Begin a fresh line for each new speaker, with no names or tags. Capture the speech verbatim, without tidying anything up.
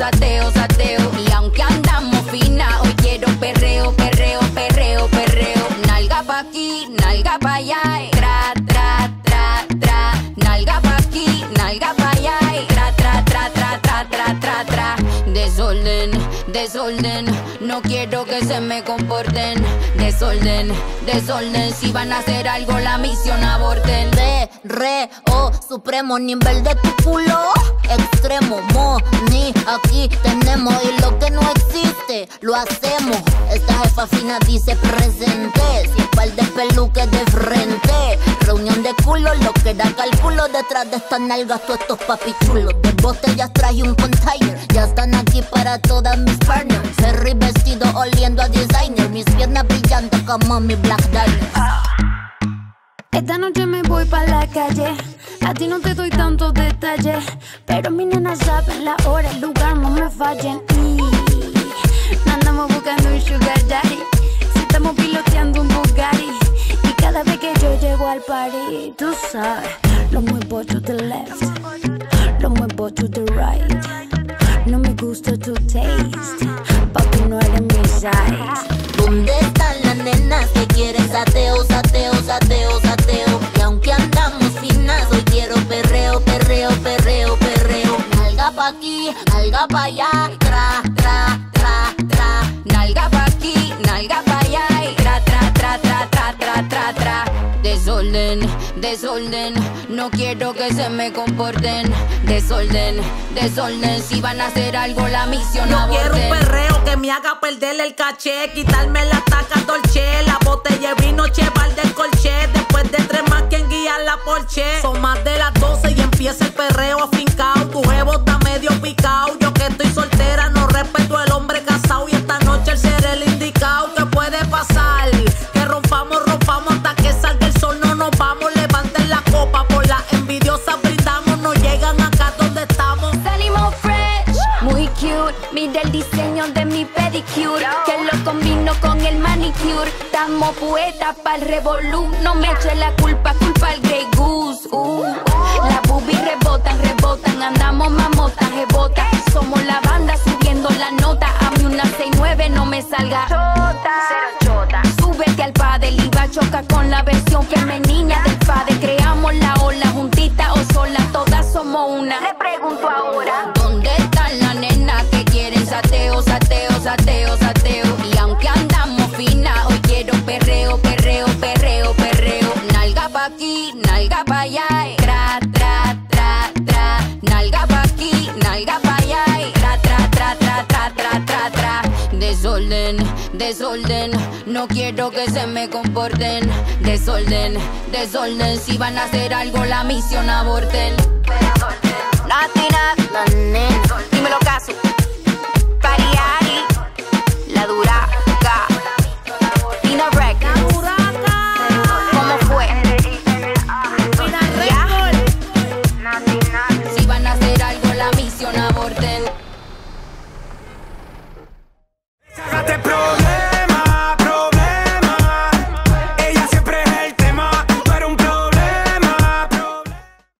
sateo, sateo. Y aunque andamos fina, hoy quiero perreo, perreo, perreo, perreo. Nalga pa' aquí, nalga pa' allá, eh. Tra, tra, tra, tra. Nalga pa' aquí, nalga pa' allá, eh. Tra, tra, tra, tra, tra, tra, tra, tra. Desorden, desorden, no quiero que se me comporten. Desorden, desorden, si van a hacer algo la misión aborten.
Re, re, oh, supremo nivel de tu culo. Extremo, mo, ni, aquí tenemos. Y lo que no existe, lo hacemos. Esta jefa fina dice presente. Sin par de peluques de frente. Reunión de culos, lo que da cálculo. Detrás de estas nalgas, todos estos papichulos. De botellas traje un container. Ya están aquí para todas mis partners. Ferry vestido oliendo a designer. Mis piernas brillando como mi Black Diamond.
Esta noche me voy pa' la calle. A ti no te doy tantos detalles, pero mis nenas saben la hora, el lugar, no me fallen. Y andamos buscando un sugar daddy. Si estamos piloteando un Bugatti. Y cada vez que yo llego al party, tú sabes, lo muevo to the left, lo muevo to the right. No me gusta tu taste, papi no eres mi size.
¿Dónde están las nenas que quieren sateo, sateo, sateo, sateo? Y aunque andamos finas, hoy quiero perreo, perreo, perreo, perreo. Nalga pa' aquí, nalga pa' allá, tra, tra, tra, tra.
Nalga pa' aquí, nalga pa' allá, y tra, tra, tra, tra, tra, tra, tra, tra. Desorden, desorden, no quiero que se me comporten. Desorden, desorden, si van a hacer algo la misión
Yo
aborten.
quiero un perreo que me haga perder el caché, quitarme la taca dolce, la botella de vino, cheval del colché. Después de tres más, quien guía la Porsche. Son más de las doce y empieza el perreo afincao. Tu jevo está medio picao. Yo que estoy soltera no respeto al hombre casado. Y esta noche el ser el indicado. ¿Qué puede pasar? Que rompamos, rompamos hasta que salga el sol. No nos vamos, levanten la copa. Por las envidiosas brindamos, no llegan acá donde estamos.
Salimos fresh, muy cute. Mira el diseño de mi pedicure, que lo combino con el manicure. Estamos poetas pa'l revolú. No me eche la culpa, culpa al Grey Goose. Uh, las boobies rebotan, rebotan. Andamos mamotas, rebotan. Somos la banda subiendo la nota. A mí una seis nueve no me salga chota. Cero chota. Súbete al padel y va a chocar con la versión femenina del padre. Creamos la ola, juntita o sola, todas somos una. Le pregunto ahora,
¿dónde están las nenas que quieren sateo, sateo, sateo, sateo? Y aunque andamos fina, hoy quiero perreo, perreo, perreo, perreo. Nalga pa' aquí, nalga pa' allá, eh. Tra, tra, tra, tra. Nalga pa' aquí, nalga pa' allá, eh. Tra, tra, tra, tra, tra, tra, tra, tra. Desorden, desorden, no quiero que se me comporten. Desorden, desorden, si van a hacer algo la misión aborten. Desorden. Latina.